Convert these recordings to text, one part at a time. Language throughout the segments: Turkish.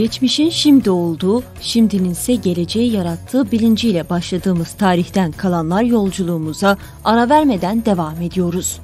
Geçmişin şimdi olduğu, şimdinin ise geleceği yarattığı bilinciyle başladığımız tarihten kalanlar yolculuğumuza ara vermeden devam ediyoruz.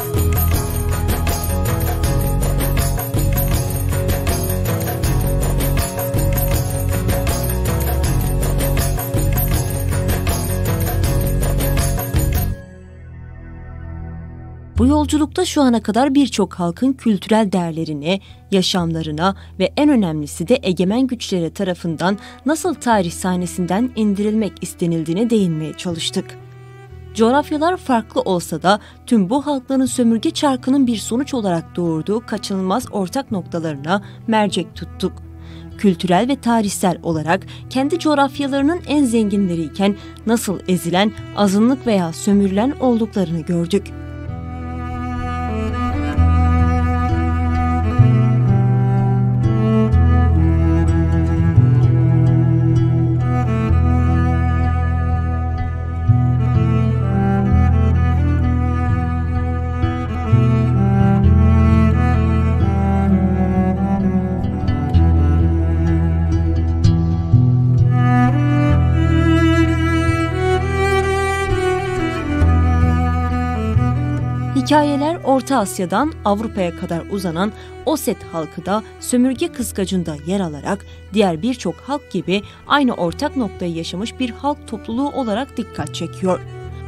Bu yolculukta şu ana kadar birçok halkın kültürel değerlerine, yaşamlarına ve en önemlisi de egemen güçleri tarafından nasıl tarih sahnesinden indirilmek istenildiğine değinmeye çalıştık. Coğrafyalar farklı olsa da tüm bu halkların sömürge çarkının bir sonuç olarak doğurduğu kaçınılmaz ortak noktalarına mercek tuttuk. Kültürel ve tarihsel olarak kendi coğrafyalarının en zenginleriyken nasıl ezilen, azınlık veya sömürülen olduklarını gördük. Hikayeler Orta Asya'dan Avrupa'ya kadar uzanan Osset halkı da sömürge kıskacında yer alarak diğer birçok halk gibi aynı ortak noktayı yaşamış bir halk topluluğu olarak dikkat çekiyor.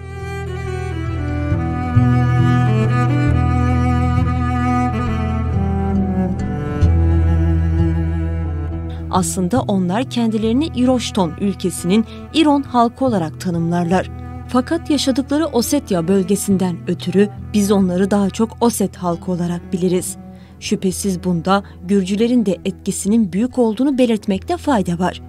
Aslında onlar kendilerini İroşton ülkesinin İron halkı olarak tanımlarlar. Fakat yaşadıkları Osetya bölgesinden ötürü biz onları daha çok Osset halkı olarak biliriz. Şüphesiz bunda Gürcülerin de etkisinin büyük olduğunu belirtmekte fayda var.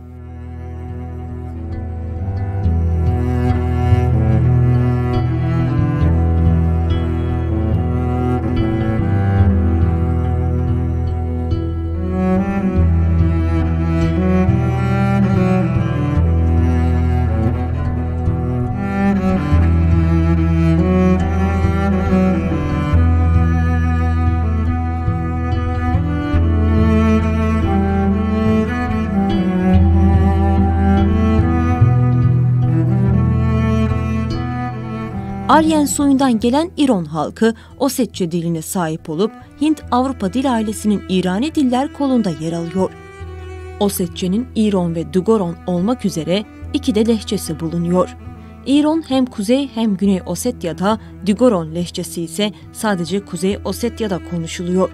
Aryen soyundan gelen İron halkı Osetçe diline sahip olup Hint-Avrupa dil ailesinin İrani diller kolunda yer alıyor. Osetçe'nin İron ve Dugoron olmak üzere iki de lehçesi bulunuyor. İron hem Kuzey hem Güney Osetya'da, Dugoron lehçesi ise sadece Kuzey Osetya'da konuşuluyor.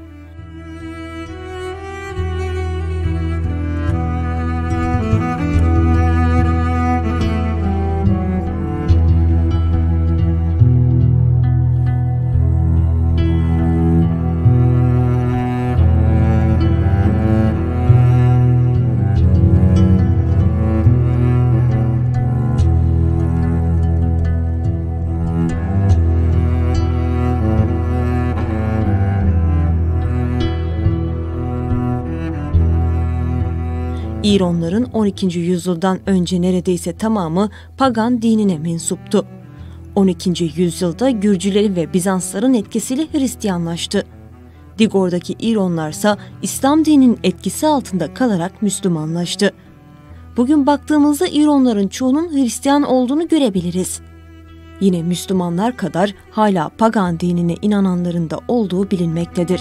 İronların 12. yüzyıldan önce neredeyse tamamı pagan dinine mensuptu. 12. yüzyılda Gürcülerin ve Bizansların etkisiyle Hristiyanlaştı. Digor'daki İronlarsa İslam dininin etkisi altında kalarak Müslümanlaştı. Bugün baktığımızda İronların çoğunun Hristiyan olduğunu görebiliriz. Yine Müslümanlar kadar hala pagan dinine inananların da olduğu bilinmektedir.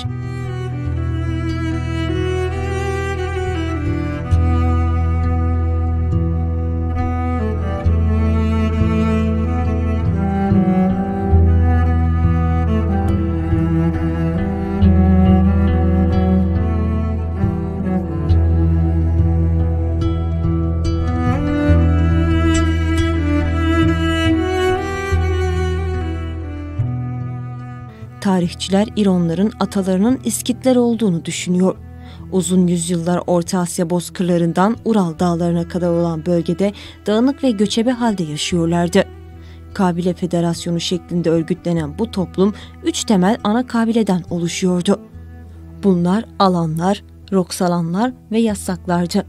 Tarihçiler İronların atalarının İskitler olduğunu düşünüyor. Uzun yüzyıllar Orta Asya bozkırlarından Ural dağlarına kadar olan bölgede dağınık ve göçebe halde yaşıyorlardı. Kabile federasyonu şeklinde örgütlenen bu toplum 3 temel ana kabileden oluşuyordu. Bunlar Alanlar, Roksalanlar ve Yassaklardı.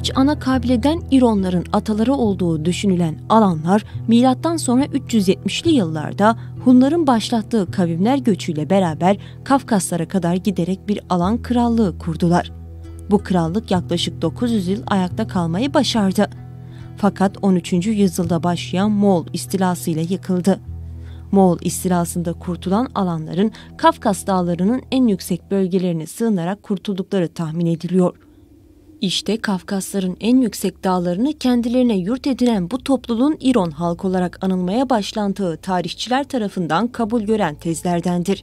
üç ana kabileden İronların ataları olduğu düşünülen alanlar milattan sonra 370'li yıllarda Hunların başlattığı kavimler göçüyle beraber Kafkaslara kadar giderek bir alan krallığı kurdular. Bu krallık yaklaşık 900 yıl ayakta kalmayı başardı. Fakat 13. yüzyılda başlayan Moğol istilasıyla yıkıldı. Moğol istilasında kurtulan alanların Kafkas dağlarının en yüksek bölgelerine sığınarak kurtuldukları tahmin ediliyor. İşte Kafkasların en yüksek dağlarını kendilerine yurt edinen bu topluluğun İron halkı olarak anılmaya başlandığı tarihçiler tarafından kabul gören tezlerdendir.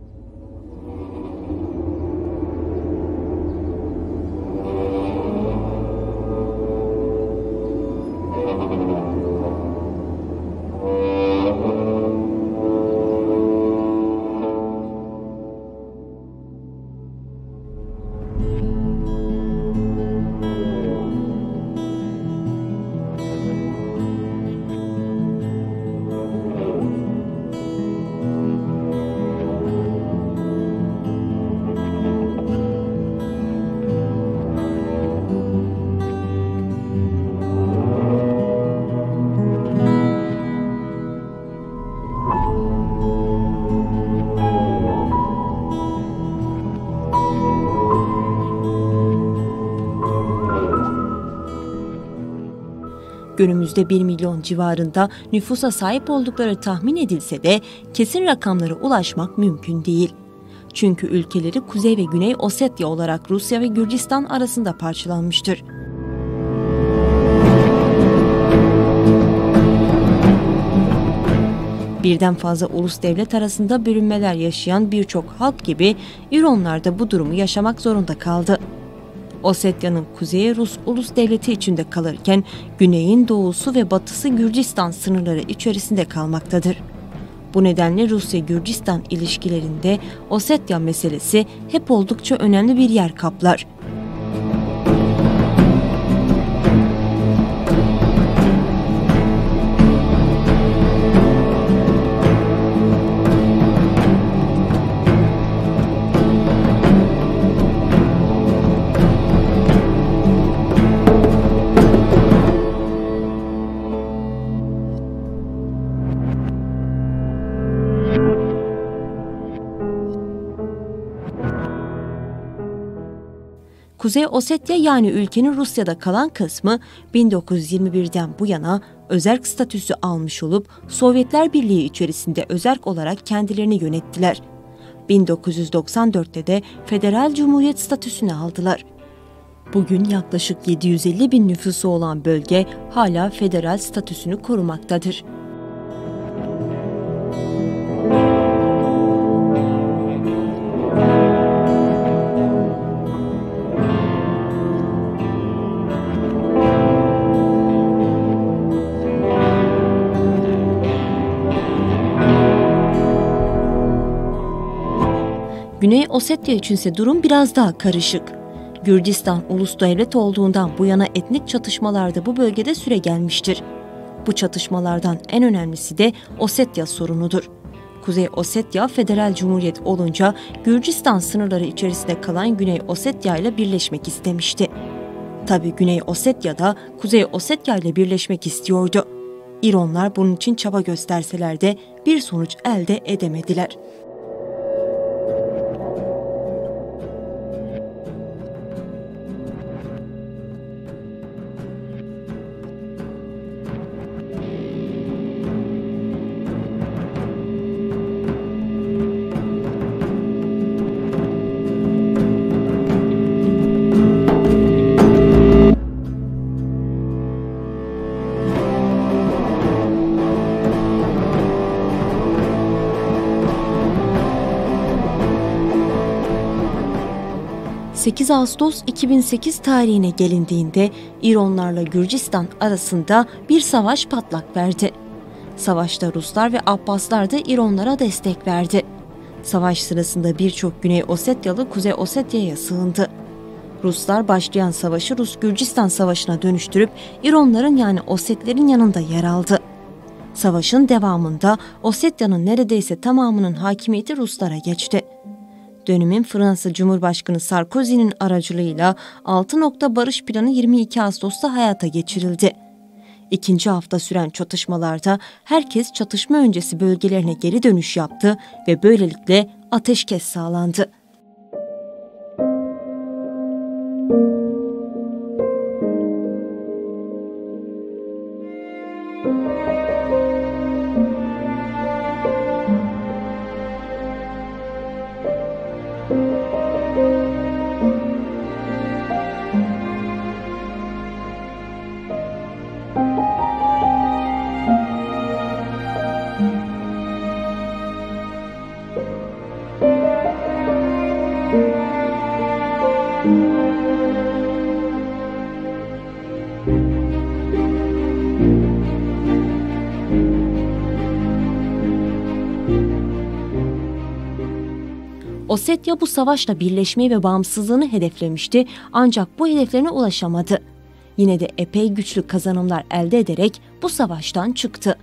Günümüzde 1 milyon civarında nüfusa sahip oldukları tahmin edilse de kesin rakamlara ulaşmak mümkün değil. Çünkü ülkeleri Kuzey ve Güney Ossetya olarak Rusya ve Gürcistan arasında parçalanmıştır. Birden fazla ulus devlet arasında bölünmeler yaşayan birçok halk gibi İronlar da bu durumu yaşamak zorunda kaldı. Ossetya'nın kuzeyi Rus ulus devleti içinde kalırken güneyin doğusu ve batısı Gürcistan sınırları içerisinde kalmaktadır. Bu nedenle Rusya-Gürcistan ilişkilerinde Ossetya meselesi hep oldukça önemli bir yer kaplar. Kuzey Ossetya yani ülkenin Rusya'da kalan kısmı 1921'den bu yana özerk statüsü almış olup Sovyetler Birliği içerisinde özerk olarak kendilerini yönettiler. 1994'te de Federal Cumhuriyet statüsünü aldılar. Bugün yaklaşık 750 bin nüfusu olan bölge hala federal statüsünü korumaktadır. Güney Ossetya içinse durum biraz daha karışık. Gürcistan ulus devlet olduğundan bu yana etnik çatışmalar da bu bölgede süregelmiştir. Bu çatışmalardan en önemlisi de Ossetya sorunudur. Kuzey Ossetya federal cumhuriyet olunca Gürcistan sınırları içerisinde kalan Güney Ossetya ile birleşmek istemişti. Tabii Güney Ossetya da Kuzey Ossetya ile birleşmek istiyordu. İronlar bunun için çaba gösterseler de bir sonuç elde edemediler. ...8 Ağustos 2008 tarihine gelindiğinde İronlarla Gürcistan arasında bir savaş patlak verdi. Savaşta Ruslar ve Abbaslar da İronlara destek verdi. Savaş sırasında birçok Güney Ossetyalı Kuzey Ossetya'ya sığındı. Ruslar başlayan savaşı Rus-Gürcistan Savaşı'na dönüştürüp İronların yani Ossetlerin yanında yer aldı. Savaşın devamında Ossetya'nın neredeyse tamamının hakimiyeti Ruslara geçti. Dönemin Fransa Cumhurbaşkanı Sarkozy'nin aracılığıyla 6 nokta barış planı 22 Ağustos'ta hayata geçirildi. İkinci hafta süren çatışmalarda herkes çatışma öncesi bölgelerine geri dönüş yaptı ve böylelikle ateşkes sağlandı. Ossetya bu savaşla birleşmeyi ve bağımsızlığını hedeflemişti ancak bu hedeflerine ulaşamadı. Yine de epey güçlü kazanımlar elde ederek bu savaştan çıktı.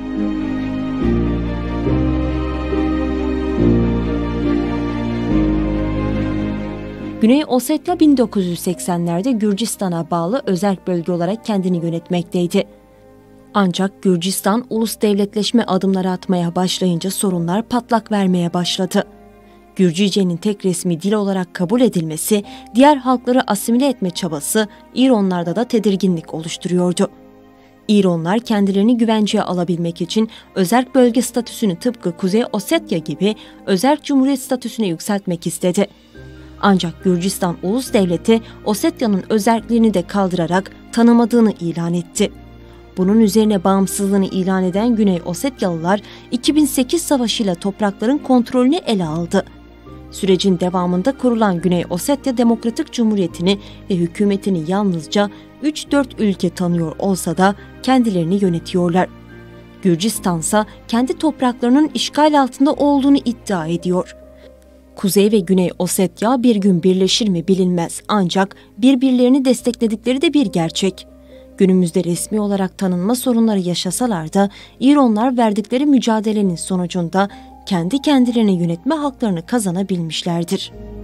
Güney Ossetya 1980'lerde Gürcistan'a bağlı özerk bölge olarak kendini yönetmekteydi. Ancak Gürcistan ulus devletleşme adımları atmaya başlayınca sorunlar patlak vermeye başladı. Gürcüce'nin tek resmi dil olarak kabul edilmesi, diğer halkları asimile etme çabası İranlılarda da tedirginlik oluşturuyordu. İranlılar kendilerini güvenceye alabilmek için özerk bölge statüsünü tıpkı Kuzey Ossetya gibi özerk cumhuriyet statüsüne yükseltmek istedi. Ancak Gürcistan Ulus Devleti Ossetya'nın özerkliğini de kaldırarak tanımadığını ilan etti. Bunun üzerine bağımsızlığını ilan eden Güney Ossetyalılar 2008 savaşıyla toprakların kontrolünü ele aldı. Sürecin devamında kurulan Güney Ossetya Demokratik Cumhuriyeti'ni ve hükümetini yalnızca 3-4 ülke tanıyor olsa da kendilerini yönetiyorlar. Gürcistan ise kendi topraklarının işgal altında olduğunu iddia ediyor. Kuzey ve Güney Ossetya bir gün birleşir mi bilinmez ancak birbirlerini destekledikleri de bir gerçek. Günümüzde resmi olarak tanınma sorunları yaşasalar da İranlılar verdikleri mücadelenin sonucunda kendi kendilerini yönetme haklarını kazanabilmişlerdir.